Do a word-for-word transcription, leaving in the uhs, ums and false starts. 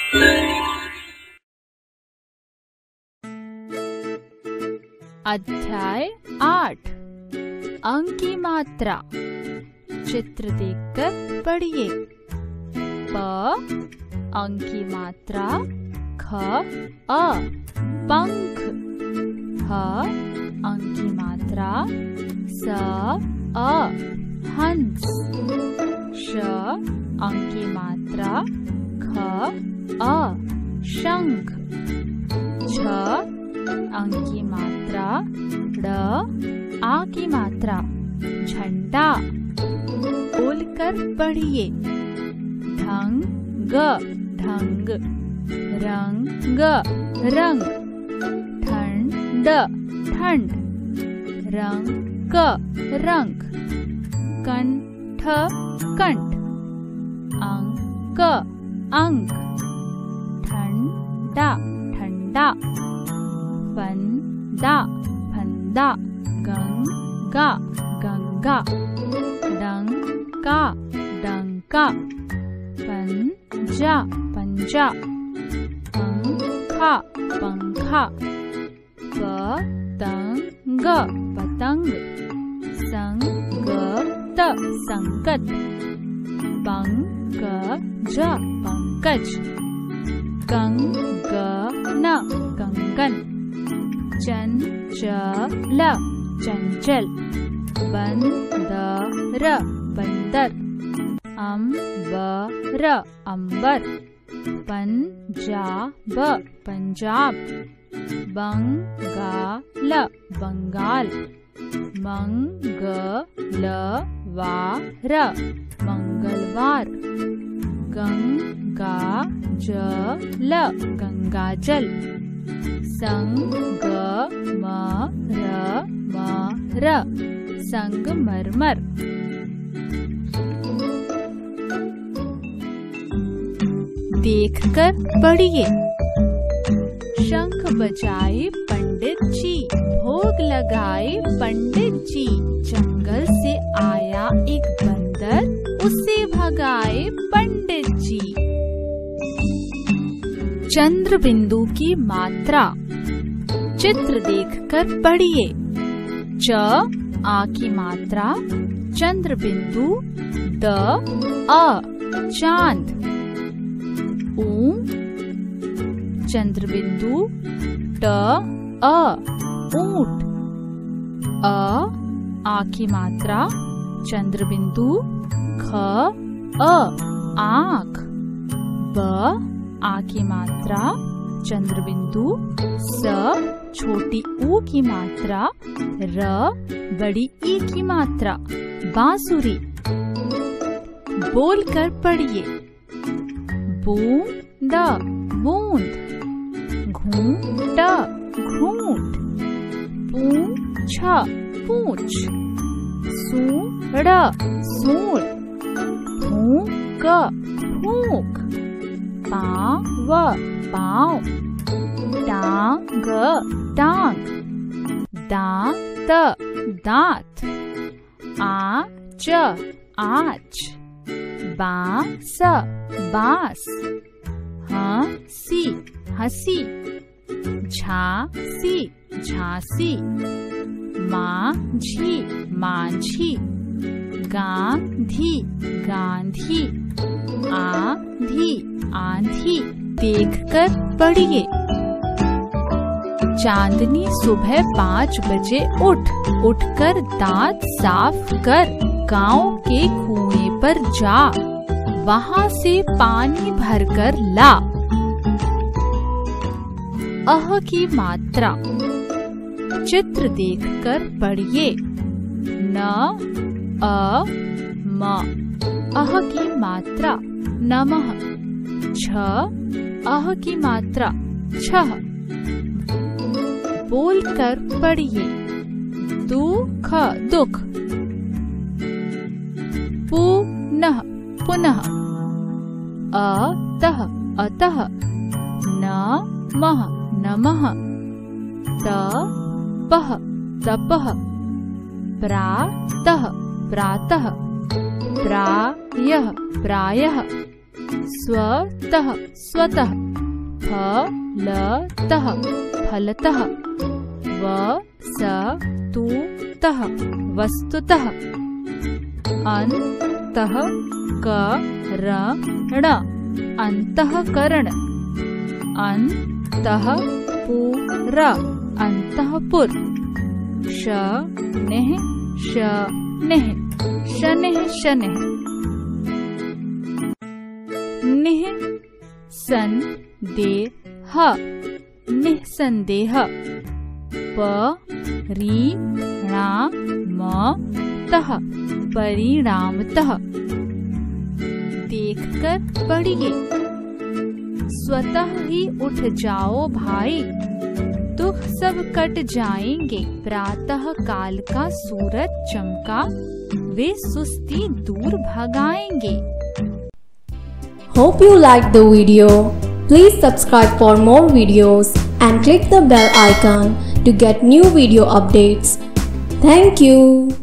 अध्याय आठ अंक की मात्रा। चित्र देखकर पढ़िए। प अंक की मात्रा ख अ पंख। ह अंक की मात्रा स अ हंस। श अंक की मात्रा ख अ शंख। छ अंक की मात्रा ड आ की मात्रा झंडा। बोलकर पढ़िए। ढंग ढंग। रंग रंग। ठंड ठंड। रंग रंग। कंठ कंठ। अंक अंक। ठंडा ठंडा। फंदा फंदा। गंगा गंगा। डंका डंका। पंजा पंजा। पंखा पंखा। पतंग पतंग। संगत संगत। पंकज पंकज। कंगन कंगन। चंचल चंचल। बंदर बंदर। अंबर अंबर। पंजाब पंजाब। बंगाल बंगाल। मंगलवार मंगलवार। गंगा जल गंगाजल। संगमरमर संगमरमर। देखकर पढ़िए। शंख बजाए पंडित जी, भोग लगाए पंडित जी। जंगल से आया एक बंदर, उसे भगाए पंडित जी। चंद्र बिंदु की मात्रा। चित्र देखकर पढ़िए। च आ की मात्रा चंद्र बिंदु। द अ चांद। ऊ चंद्र बिंदु। ट अ ऊंट। अ आ की मात्रा चंद्र बिंदु। ख अ आँख। ब आ की मात्रा चंद्र बिंदु। स छोटी ऊ की मात्रा। र बड़ी ई की मात्रा बांसुरी। बोलकर पढ़िए। बूंद बूंद। घूंट घूंट। पूंछ पूंछ। सूंड सूंड। फूंक फूंक। पाँव पाँव। टांग टांग। दांत दांत। आँच आँच। बांस बांस। हंसी हंसी। झांसी झांसी। माझी माझी। गांधी गांधी। आंधी आंधी। देखकर पढ़िए। चांदनी सुबह पाँच बजे उठ। उठकर दांत साफ कर। गांव के कुएं पर जा, वहां से पानी भरकर ला। अह की मात्रा। चित्र देखकर पढ़िए। न अ म। अह की मात्रा नमः। छ अह की मात्रा छह। बोलकर पढ़िए। दुख दुख। पुनः पुनः। अतः अतः। नमः नमः। तपः तपः। प्रातः प्रातः। प्रायः प्रायः। स्वतः स्वतः, फलतः फलतः, वस्तुतः वस्तुतः, अंतःकरण अंतःकरण, अंतःपुर अंतःपुर, शनैः शनैः शनैः शनैः, निःसन्देह निःसन्देह, परिणामतः परिणामतः। देखकर पढ़िए। स्वतः ही उठ जाओ भाई, दुख सब कट जाएंगे। प्रातः काल का सूरज चमका, वे सुस्ती दूर भगाएंगे। Hope you liked the video. Please subscribe for more videos and click the bell icon to get new video updates. Thank you.